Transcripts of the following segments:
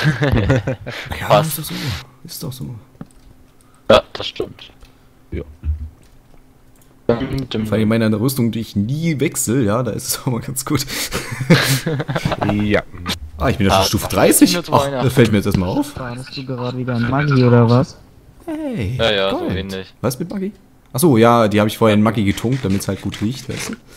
Ja, ist doch so. Ist doch so. Ja, das stimmt. Ja. Vor allem meine Rüstung, die ich nie wechsle, ja, da ist es auch mal ganz gut. Ja. Ah, ich bin ja schon Stufe 30. Ach, das fällt mir jetzt erstmal auf. Warst du gerade wieder ein Maggi oder was? Hey, Ja, ja, so Gold. ähnlich. Was mit Maggi? Achso, ja, die habe ich vorher in Maggi getunkt, damit es halt gut riecht, weißt du?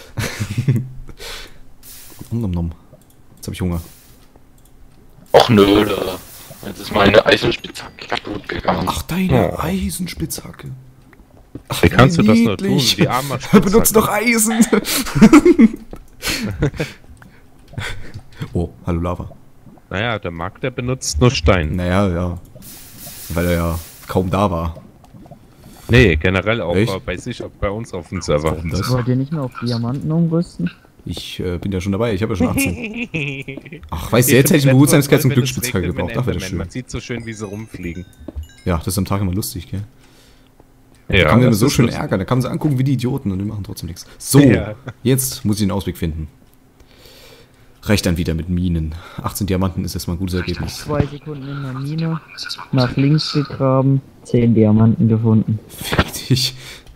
Nom, nom. Jetzt habe ich Hunger. Och nö, jetzt ist meine Eisenspitzhacke kaputt gegangen. Ach, deine Oh. Eisenspitzhacke. Ach, Wie kannst du das nur tun? niedlich. Die arme Benutzt doch Eisen. Oh, hallo Lava. Naja, der Marc, der benutzt nur Stein. Naja, ja. Weil er ja kaum da war. Nee, generell auch Echt? bei sich, auch bei uns auf dem Server. Warum das? Wollt ihr nicht nur auf Diamanten umrüsten? Ich bin ja schon dabei, ich habe ja schon 18. Ach, weißt du, jetzt hätte ich eine Behutsamkeits- und Glücksspitzhacke gebraucht. Ach, wäre das schön. Man sieht so schön, wie sie rumfliegen. Ja, das ist am Tag immer lustig, gell? Ja, Da kann man immer das so ist schön lustig. ärgern, da kann man sie angucken wie die Idioten und die machen trotzdem nichts. So, Ja. jetzt muss ich einen Ausweg finden. Reicht dann wieder mit Minen. 18 Diamanten ist erstmal ein gutes Ergebnis. 2 Sekunden in der Mine, nach links gegraben, 10 Diamanten gefunden. Fick dich.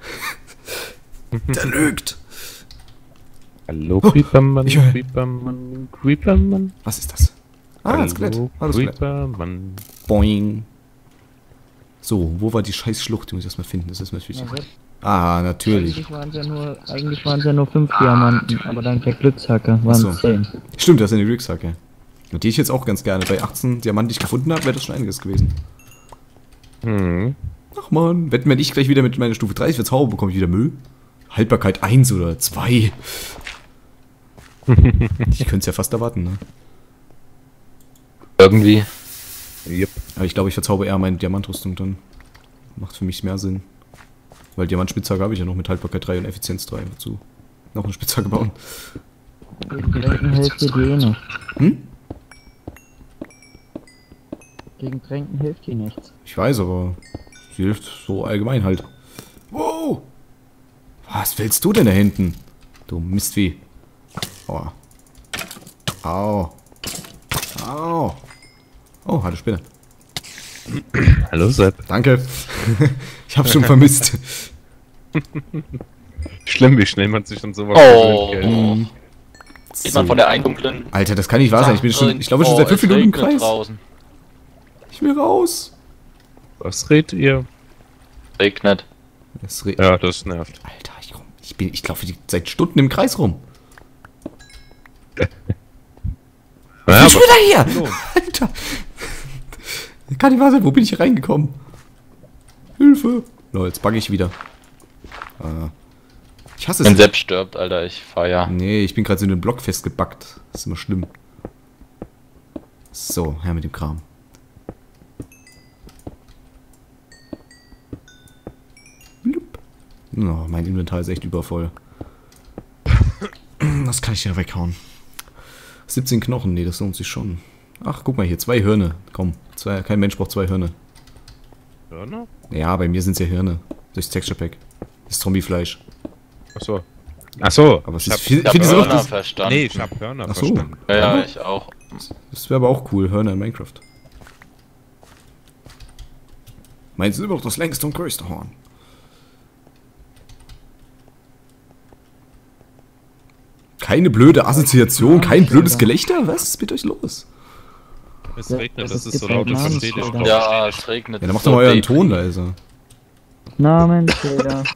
Der lügt. Hallo, Creepermann, ich höre- Creepermann, Creepermann. Was ist das? Ah, ein Skelett. Hallo, Hallo, Skelett. Creepermann. Boing. So, wo war die scheiß Schlucht? Die muss ich erstmal finden. Das ist natürlich. Na, selbst- Ah, natürlich. Eigentlich waren es ja nur 5 Diamanten, aber dank der Glückshacke waren Ach es so. 10. Stimmt, das ist eine Glückshacke. Und die ich jetzt auch ganz gerne. Bei 18 Diamanten, die ich gefunden habe, wäre das schon einiges gewesen. Hm. Ach man, wetten, wenn ich gleich wieder mit meiner Stufe 30 verzauber, bekomme ich wieder Müll? Haltbarkeit 1 oder 2. Ich könnte es ja fast erwarten, ne? Irgendwie. Yep. Aber ich glaube, ich verzauber eher meine Diamantrüstung dann. Macht für mich mehr Sinn. Weil Diamantspitzhacke habe ich ja noch mit Haltbarkeit 3 und Effizienz 3 dazu. Noch eine Spitzhacke bauen. Gegen Tränken hilft dir die eh nicht. Hm? Gegen Tränken hilft die nichts. Ich weiß, aber sie hilft so allgemein halt. Wow! Was willst du denn da hinten? Du Mistvieh. Aua. Au. Au. Oh, hatte Spinne. Hallo, Sepp. Danke. Ich hab's schon vermisst. Schlimm, wie schnell man sich an sowas Oh. gewöhnt, gell? Geht man von der eindunklen... Alter, das kann nicht wahr sein. Ich glaube schon seit 5 es Minuten im regnet Kreis. draußen. Ich will raus. Was redet ihr? Regnet. Ja, das nervt. Alter, ich laufe seit Stunden im Kreis rum. Ja, Ich bin wieder hier! So. Alter! Kann nicht wahr sein, wo bin ich hier reingekommen? Hilfe! No, jetzt bugge ich wieder. Ich hasse Wenn es. Sepp stirbt, Alter, ich feier. Nee, ich bin gerade so in den Block festgebackt. Das ist immer schlimm. So, her mit dem Kram. Blub. Oh, mein Inventar ist echt übervoll. Das kann ich ja weghauen. 17 Knochen, nee, das lohnt sich schon. Ach, guck mal hier, 2 Hirne. Komm, kein Mensch braucht 2 Hirne. Hörner? Ja, bei mir sind es ja Hirne. Durchs Texture Pack. Das ist Zombiefleisch. Achso. Achso. Aber es ich ist hab, viel, Ich hab viel so Hörner das, verstanden. nee, ich hab Hörner Ach so. verstanden. Ja, ich auch. das wäre aber auch cool, Hörner in Minecraft. Meins ist immer noch das längste und größte Horn. Keine blöde Assoziation, kein blödes Gelächter? Was ist mit euch los? Es Ja, regnet, es das ist so gibt laut, halt das verstehe ich Namensschilder. doch. Ja, es regnet. Ja, dann macht so doch mal euren baby. Ton leiser. Namensschilder.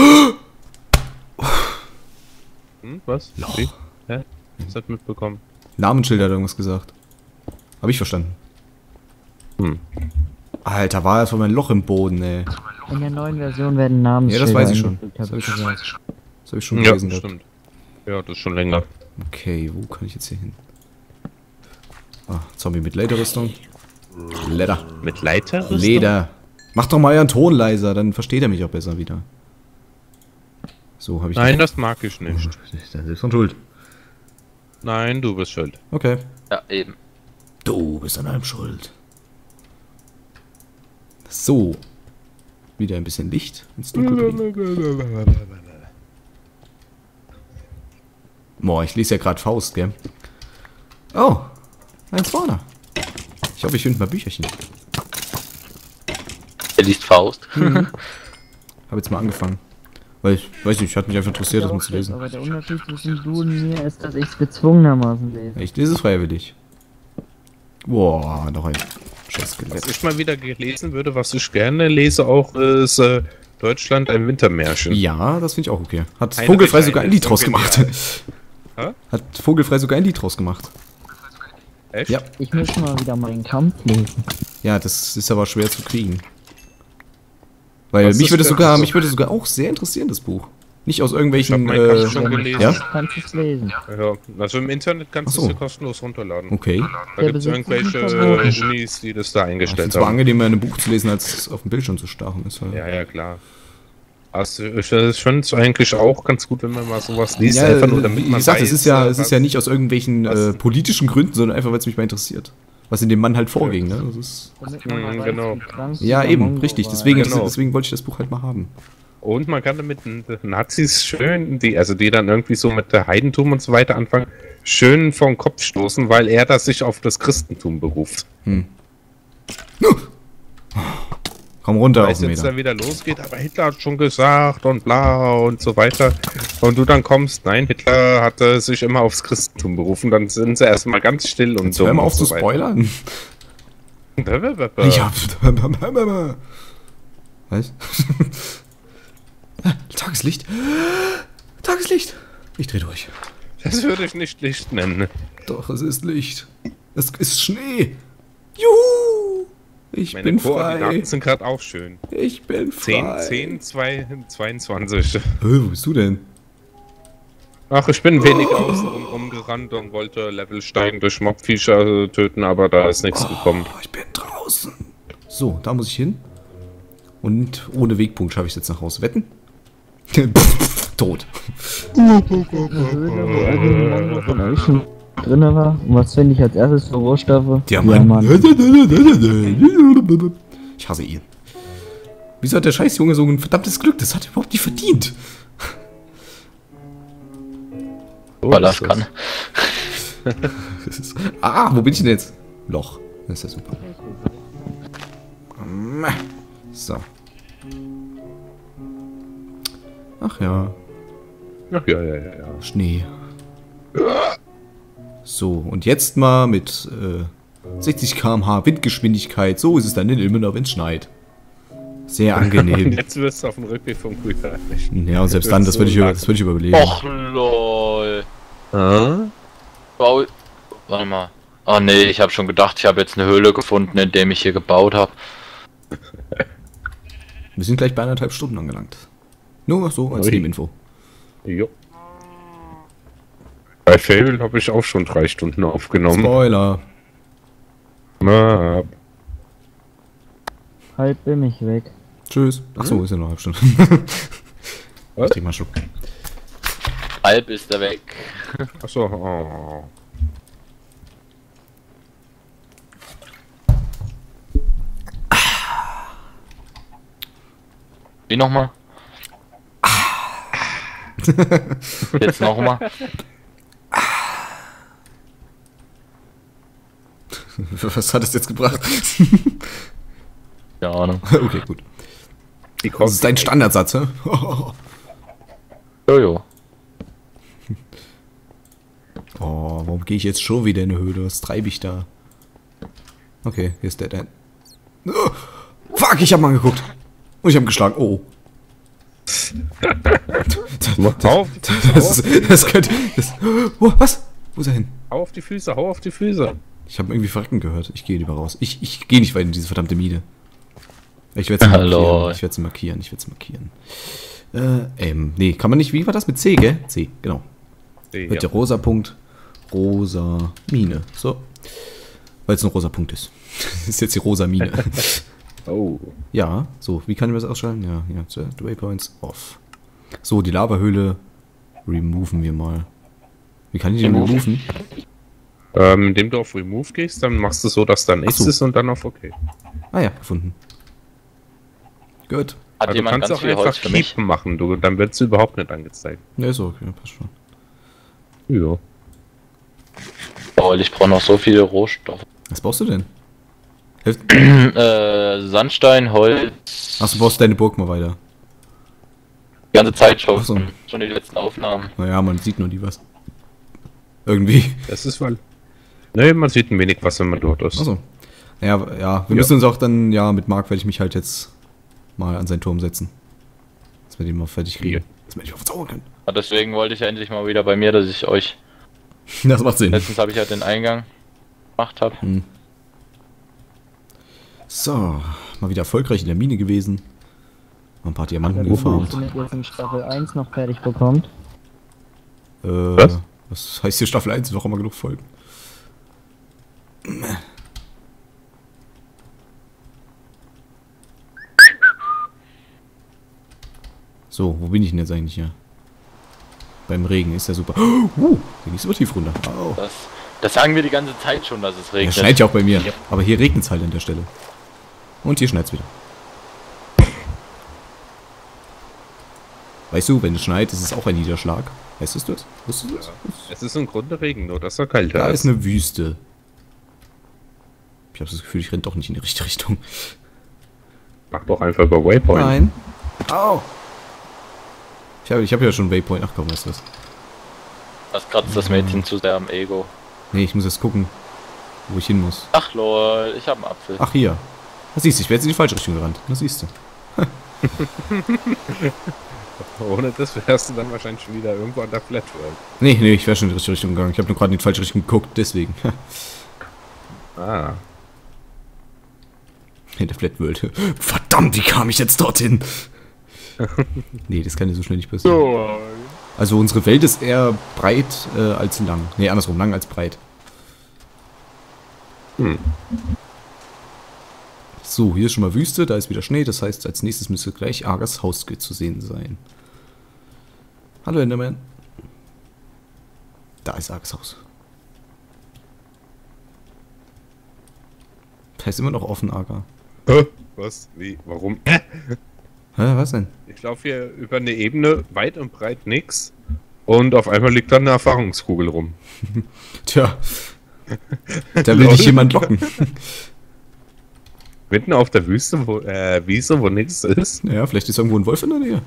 Hm, was? Wie? Hä? Was hat mitbekommen? Namensschilder hat irgendwas gesagt. Hab ich verstanden. Hm. Alter, war das von mein Loch im Boden, ey. In der neuen Version werden Namensschilder Ja, das weiß ich schon. eingefügt, Das hab hab ich ich gesagt. Das habe ich schon Ja, gelesen gehabt. stimmt. Ja, das ist schon länger. Okay, wo kann ich jetzt hier hin? Ah, Zombie mit Lederrüstung. Leder. Mit Leiter? Leder. Macht doch mal euren Ton leiser, dann versteht er mich auch besser wieder. So, habe ich... Nein, das mag ich nicht. Dann selbst von Schuld. Nein, du bist schuld. Okay. Ja, eben. Du bist an allem schuld. So. Wieder ein bisschen Licht ins Dunkel bringen. Boah, ich lese ja gerade Faust, gell? Oh, ein Spawner. Ich hoffe, ich finde mal Bücherchen. Er liest Faust. Habe jetzt mal angefangen. Weil ich weiß nicht, hat mich einfach interessiert, das mal zu lesen. Aber der Unterschied zwischen du und mir ist, dass ich es gezwungenermaßen lese. Ich lese es freiwillig. Boah, noch ein scheiß Was Skelett. ich mal wieder gelesen würde, was ich gerne lese auch, ist Deutschland ein Wintermärchen. Ja, das finde ich auch okay. Hat Heinrich Vogelfrei sogar ein Heine Lied ist draus so gemacht. Hä? Hat Vogelfrei sogar ein Lied draus gemacht. Echt? Ja. Ich muss mal wieder meinen Kampf lesen. Ja, das ist aber schwer zu kriegen. Weil Was mich ist würde denn sogar, das? mich würde sogar auch sehr interessieren, das Buch. Nicht aus Ich irgendwelchen, hab meinen Kampf schon gelesen. ja? Kannst du es lesen? Ja, also im Internet kannst Ach du so. es dir kostenlos runterladen. Okay. Da gibt es besitzt irgendwelche ist verboten. Unis, die das da Ich finde eingestellt es zwar haben. angenehmer, in einem Buch zu lesen, als auf dem Bildschirm zu starren. Ist halt. Ja, ja, klar. Also, ich finde es eigentlich auch ganz gut, wenn man mal sowas liest, Ja, einfach nur damit wie man gesagt, weiß, es ist ja was- nicht aus irgendwelchen was- politischen Gründen, sondern einfach, weil es mich mal interessiert. Was in dem Mann halt vorging, ne? Das ist, Damit man mal weiß, genau. wie krank ja, dieser eben, Mongo richtig. war. Deswegen, Genau. deswegen wollte ich das Buch halt mal haben. Und man kann damit den Nazis schön, die dann irgendwie so mit der Heidentum und so weiter anfangen, schön vor den Kopf stoßen, weil er das sich auf das Christentum beruft. Komm runter Weil auf es den jetzt Meter. dann wieder losgeht, aber Hitler hat schon gesagt und bla und so weiter. Und du dann kommst, nein, Hitler hatte sich immer aufs Christentum berufen, dann sind sie erstmal ganz still und Jetzt hör mal auf zu und so spoilern. weiter. Ich hab... Was? Tageslicht. Tageslicht. Ich dreh durch. Das würde ich nicht Licht nennen. Doch, es ist Licht. Es ist Schnee. Juhu. Ich Meine bin frei. Koordinaten sind gerade auch schön. Ich bin 10, frei. 10, 2, 22. Wo bist du denn? Ach, ich bin wenig außen rumgerannt und wollte Level steigen durch Mobviecher töten, aber da ist nichts gekommen. Oh, ich bin draußen. So, da muss ich hin. Und ohne Wegpunkt schaffe ich es jetzt nach Hause. Wetten? Tot. Eine Höhle, wo irgendjemand von euch schon drin war. Und was finde ich als erstes für Rohstoffe? Diamant. Ich hasse ihn. Wieso hat der Scheißjunge so ein verdammtes Glück? Das hat er überhaupt nicht verdient. Weil das kann. Das ist, wo bin ich denn jetzt? Loch. Das ist ja super. So. Ach ja, Ach ja. Schnee. So, und jetzt mal mit 60 km/h Windgeschwindigkeit. So ist es dann in Ilmenau, wenn es schneit. Sehr angenehm. Jetzt wirst du auf dem Rückweg vom Creeper erwischt. Ja, und selbst dann, das würde ich überleben. Och lol. Bau. Warte mal. Oh nee, ich habe schon gedacht, ich habe jetzt eine Höhle gefunden, in der ich hier gebaut habe. Wir sind gleich bei 1,5 Stunden angelangt. Nur so als Ui. Nebeninfo. Jo. Bei Fable habe ich auch schon 3 Stunden aufgenommen. Spoiler. Na, Halt bin ich weg. Tschüss. Achso, ist ja noch eine halbe Stunde. Was? Ich trink mal einen Schluck. Halb ist er weg. achso, oh. Wie nochmal? Jetzt nochmal. Was hat es jetzt gebracht? Keine Ahnung. Okay, gut. Die Das ist dein Standardsatz, hä? Jojo. Oh, warum gehe ich jetzt schon wieder in eine Höhle? Was treibe ich da? Okay, hier ist der End. Oh, fuck, ich hab mal angeguckt. Und ich hab geschlagen. Oh. Hau auf die Füße, Das könnte... Oh, was? Wo ist er hin? hau auf die Füße, hau auf die Füße. Ich habe irgendwie Verrecken gehört. Ich gehe lieber raus. Ich gehe nicht weiter in diese verdammte Mine. Ich werde sie Hallo. markieren. Ich werde sie markieren. Nee, kann man nicht... Wie war das mit C, gell? C, genau. Wird der rosa Punkt. Rosa Mine. So. Weil es ein rosa Punkt ist. Das ist jetzt die rosa Mine. Oh. Ja, so. Wie kann ich das ausschalten? Ja, hier. Waypoints off. So, die Lavahöhle removen wir mal. Wie kann ich die removen? Indem du auf Remove gehst, dann machst du so, dass da nichts Ach so. ist und dann auf OK. Ah ja, gefunden. Gut. Hat Also du jemand kannst ganz auch viel Holz einfach für mich? Keep machen, dann wird es überhaupt nicht angezeigt. Ja, ist okay, passt schon. Ja. Weil ich brauche noch so viele Rohstoffe. Was brauchst du denn? Sandstein, Holz. Ach, du baust deine Burg mal weiter. Die ganze Zeit schon. Ach so. Schon die letzten Aufnahmen. Naja, man sieht nur nie was. Irgendwie. Das ist weil. Ne, man sieht ein wenig was, wenn man dort ist. Achso. Naja, ja, wir müssen uns auch dann, ja, mit Marc werde ich mich halt jetzt mal an seinen Turm setzen. Dass wir den mal fertig kriegen. Dass wir nicht verzaubern können. Ja, deswegen wollte ich ja endlich mal wieder bei mir, dass ich euch. Das macht Sinn. Letztens habe ich ja den Eingang gemacht habe. So, mal wieder erfolgreich in der Mine gewesen. Mal ein paar Diamanten Wenn gefarmt. ihr jetzt in Staffel 1 noch fertig bekommt. Was? Was heißt hier Staffel 1? Noch immer genug Folgen. So, wo bin ich denn jetzt eigentlich hier? Beim Regen ist ja super. Hier geht's über tief runter. Au. Das sagen wir die ganze Zeit schon, dass es Ja, regnet. schneit ja auch bei mir. Aber hier regnet es halt an der Stelle. Und hier schneit's wieder. Weißt du, wenn es schneit, ist es auch ein Niederschlag. Weißt du das? Wusstest du das? Es ist im Grunde Regen, nur dass er kalt Da ist. ist eine Wüste. Ich habe das Gefühl, ich renne doch nicht in die richtige Richtung. Mach doch einfach über Waypoint. Nein. Au. Ich hab ja schon Waypoint. Ach komm, was ist das? Das kratzt das Mädchen zu sehr am Ego. Nee, ich muss jetzt gucken, wo ich hin muss. Ach lol, ich habe einen Apfel. Ach, hier. Das siehst du, ich werde jetzt in die falsche Richtung gerannt. Das siehst du. Ohne das wärst du dann wahrscheinlich schon wieder irgendwo an der Flat World. Nee, ich wäre schon in die richtige Richtung gegangen. Ich habe nur gerade in die falsche Richtung geguckt, deswegen. Ah. In der Flat World. Verdammt, wie kam ich jetzt dorthin? Nee, das kann ja so schnell nicht passieren. Also unsere Welt ist eher breit als lang. Nee, andersrum, lang als breit. So, hier ist schon mal Wüste, da ist wieder Schnee. Das heißt, als nächstes müsste gleich Argas Haus zu sehen sein. Hallo Enderman. Da ist Argas Haus. Da ist immer noch offen, Arga. Was? Wie? Warum? Hä, was denn? Ich laufe hier über eine Ebene, weit und breit nix. Und auf einmal liegt da eine Erfahrungskugel rum. Tja. Da will dich jemand locken. Mitten auf der Wüste, Wiese, wo nichts ist. Ja, vielleicht ist irgendwo ein Wolf in der Nähe.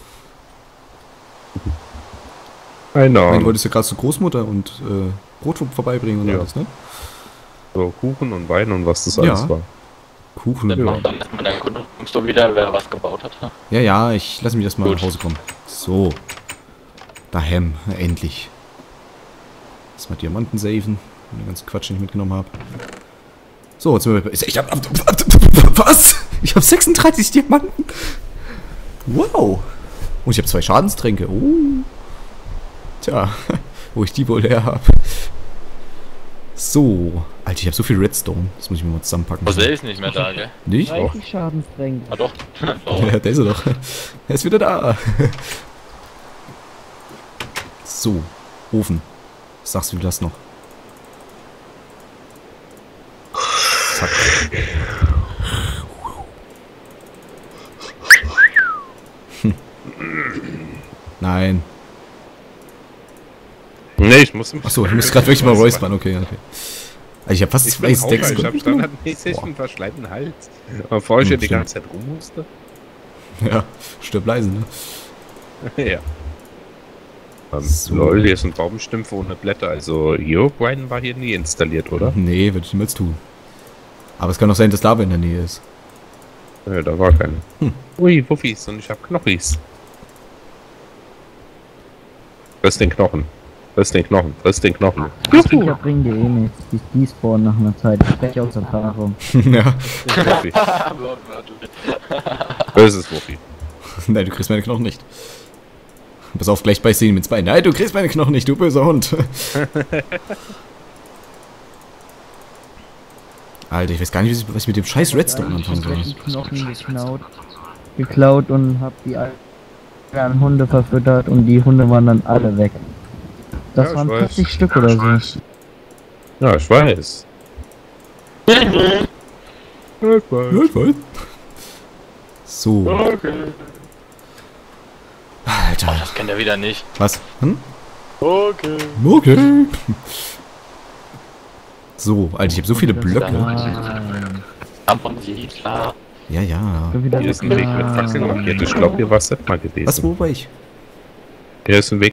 Keine Du Ahnung. wolltest ja gerade zur Großmutter und Brot vorbeibringen und Ja. alles, ne? So Kuchen und Wein und was das Ja. alles war. Kuchen. Dann Ja, macht dann erstmal dein Kunst wieder, wer was gebaut hat. ja, ich lasse mich erstmal Gut. nach Hause kommen. So. Daheim, endlich. Erstmal Diamanten saven, den ganzen Quatsch, den ich mitgenommen habe. So, jetzt sind wir. Was? Ich habe 36 Diamanten. Wow. Und ich habe 2 Schadenstränke. Tja, wo ich die wohl her habe. So. Alter, ich habe so viel Redstone. Das muss ich mir mal zusammenpacken. Jose ist nicht mehr da, gell? Nicht? 30 Schadenstränke. Ah doch. Oh. Ja, der ist er doch. Er ist wieder da. So. Ofen. Was sagst du das noch? Zack. Nein. Nee, ich muss mich. Achso, ich muss gerade wirklich mal räuspern. Okay. Also ich habe fast Ich 2 bin Stacks. Raucher, ich hab standardmäßig einen verschleimten Hals. Bevor ich hier die stimmt. ganze Zeit rum musste. Ja, stirb leise, ne? Ja. So. Lol, hier ist ein Baumstümpfe ohne Blätter. Also Herobrine war hier nie installiert, oder? Nee, würde ich niemals tun. Aber es kann auch sein, dass Lava in der Nähe ist. Ja, da war keine. Ui, Wuffis und ich hab Knochis. Friss den Knochen. Friss den Knochen. Friss den Knochen. Ich bringe dir eh nichts. Die spawnen nach einer Zeit. Ich spreche aus Erfahrung. Ja. Wuffi. Böses Wuffi. Nein, du kriegst meine Knochen nicht. Pass auf, gleich beißt du ihm ins Bein. Nein, du kriegst meine Knochen nicht, du böser Hund. Alter, ich weiß gar nicht, was ich mit dem scheiß Redstone anfangen Ich hab soll. die Knochen geklaut und hab die anderen Hunde verfüttert und die Hunde waren dann alle weg. Das Ja, ich waren weiß. 40 Stück oder so. Ja, ich weiß. Ja, ich weiß. So. Alter. Das kennt er wieder nicht. Was? Hm? Okay. Okay. So, Alter, ich habe so viele Blöcke. Nein. Amon Siedler. Ja, ja. Schon wieder Hier ist ein Weg mit Fackeln markiert. Ich glaube, hier war es nicht mal gewesen. Was, wo war ich? Hier ist ein Weg